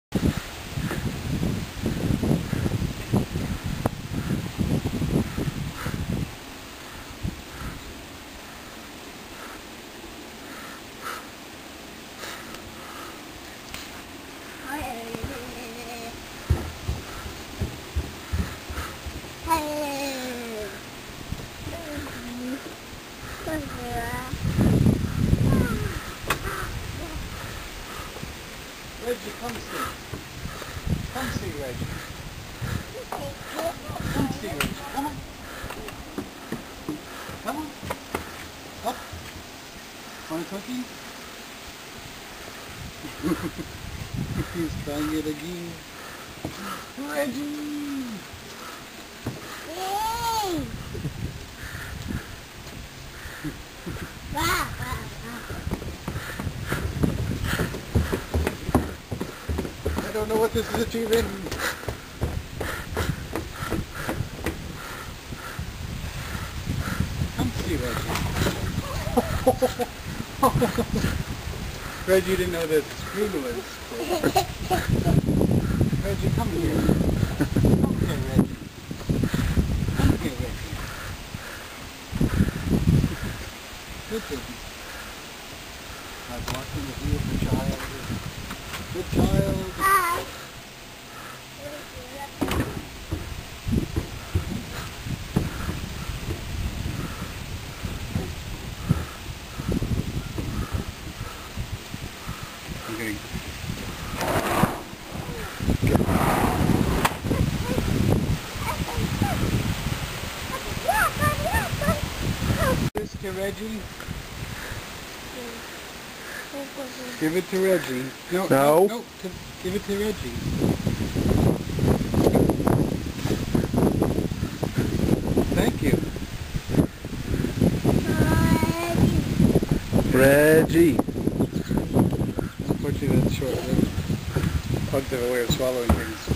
Reggie, come see. Come see, Reggie. Come see, Reggie. Come on. Come on. Up. Want a cookie? He's trying it again. Reggie! I don't know what this is achieving. Come see, Reggie. Reggie didn't know that spoon was. Reggie, come here. Come here, Reggie. Come here, Reggie. Good baby. I was watching the beautiful child. Good child. Okay. This to Reggie. Give it to Reggie. No. Give it to Reggie. Thank you. Reggie. Unfortunately, that's short. Bugs have a way of swallowing things.